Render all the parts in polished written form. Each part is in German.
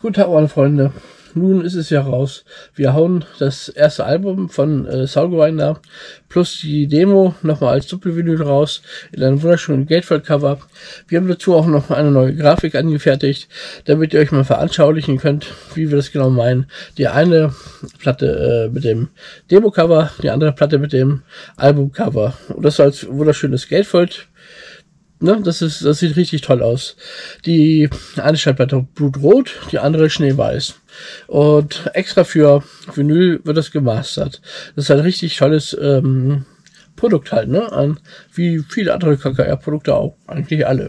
Guten Tag, meine Freunde. Nun ist es ja raus. Wir hauen das erste Album von Soulgrinder plus die Demo nochmal als Doppelvinyl raus in einem wunderschönen Gatefold-Cover. Wir haben dazu auch noch eine neue Grafik angefertigt, damit ihr euch mal veranschaulichen könnt, wie wir das genau meinen. Die eine Platte mit dem Demo-Cover, die andere Platte mit dem Album-Cover. Und das als wunderschönes Gatefold. Ne, das sieht richtig toll aus. Die eine Schallplatte blutrot, die andere schneeweiß. Und extra für Vinyl wird das gemastert. Das ist ein richtig tolles Produkt halt, ne? Wie viele andere KKR-Produkte auch. Eigentlich alle.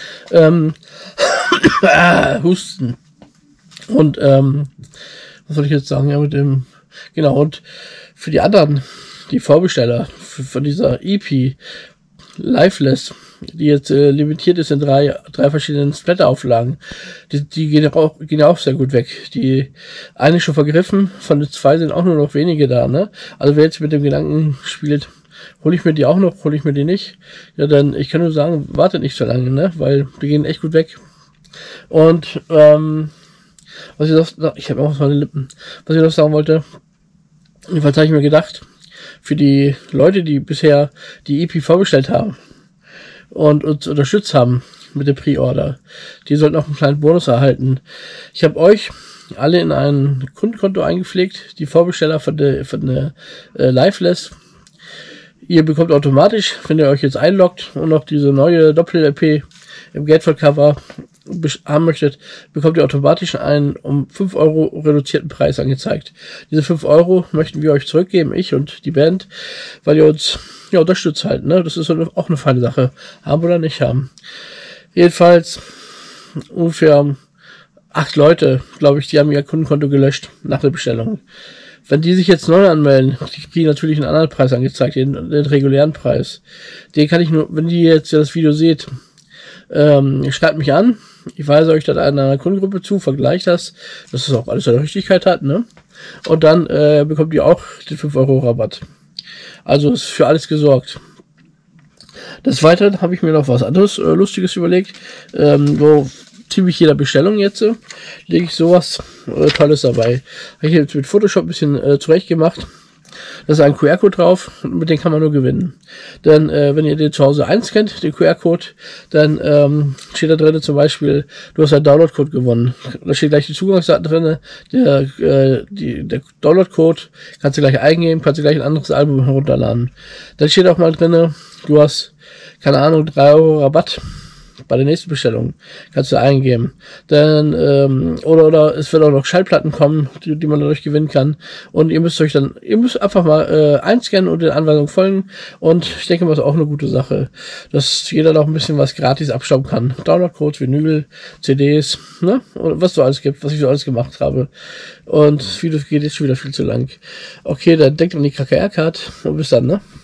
Husten. Und was soll ich jetzt sagen? Ja, mit dem. Genau, und für die anderen, die Vorbesteller von dieser EP Lifeless, die jetzt limitiert ist in drei verschiedenen Splatter-Auflagen. Die gehen ja auch sehr gut weg. Die eine schon vergriffen, von den zwei sind auch nur noch wenige da, ne? Also wer jetzt mit dem Gedanken spielt, hole ich mir die auch noch, hole ich mir die nicht, ja dann, ich kann nur sagen, wartet nicht so lange, ne? Weil die gehen echt gut weg. Und was ich noch, ich habe auch meine Lippen, was ich noch sagen wollte, jedenfalls habe ich mir gedacht, für die Leute, die bisher die EP vorbestellt haben und uns unterstützt haben mit der Pre-Order, die sollten auch einen kleinen Bonus erhalten. Ich habe euch alle in ein Kundenkonto eingepflegt, die Vorbesteller von der Lifeless. Ihr bekommt automatisch, wenn ihr euch jetzt einloggt und noch diese neue Doppel-LP im Gatefold-Cover haben möchtet, bekommt ihr automatisch einen um 5 € reduzierten Preis angezeigt. Diese 5 € möchten wir euch zurückgeben, ich und die Band, weil ihr uns ja unterstützt halt, ne? Das ist auch eine feine Sache. Haben oder nicht haben. Jedenfalls ungefähr 8 Leute, glaube ich, die haben ihr Kundenkonto gelöscht nach der Bestellung. Wenn die sich jetzt neu anmelden, die kriegen natürlich einen anderen Preis angezeigt, den regulären Preis. Den kann ich nur, wenn die jetzt das Video seht, schreibt mich an. Ich weise euch dann einer Kundengruppe zu, vergleicht das, dass es auch alles seine Richtigkeit hat, ne? Und dann bekommt ihr auch den 5 € Rabatt. Also ist für alles gesorgt. Des Weiteren habe ich mir noch was anderes Lustiges überlegt. So ziemlich jeder Bestellung jetzt lege ich sowas Tolles dabei. Habe ich jetzt mit Photoshop ein bisschen zurecht gemacht. Da ist ein QR-Code drauf und mit dem kann man nur gewinnen. Denn wenn ihr den zu Hause einscannt, den QR-Code, dann steht da drin zum Beispiel, du hast einen Download-Code gewonnen. Da steht gleich die Zugangsdaten drin, der Download-Code kannst du gleich eingeben, kannst du gleich ein anderes Album herunterladen. Dann steht auch mal drin, du hast, keine Ahnung, 3 € Rabatt bei der nächsten Bestellung. Kannst du eingeben. Dann, oder es wird auch noch Schallplatten kommen, die man dadurch gewinnen kann. Und ihr müsst einfach mal einscannen und den Anweisungen folgen. Und ich denke mal, das ist auch eine gute Sache, dass jeder noch ein bisschen was gratis abstauben kann. Download-Codes, Vinyl, CDs, ne? Und was so alles gibt, was ich so alles gemacht habe. Und das Video geht jetzt schon wieder viel zu lang. Okay, dann denkt an die KKR-Card und bis dann, ne?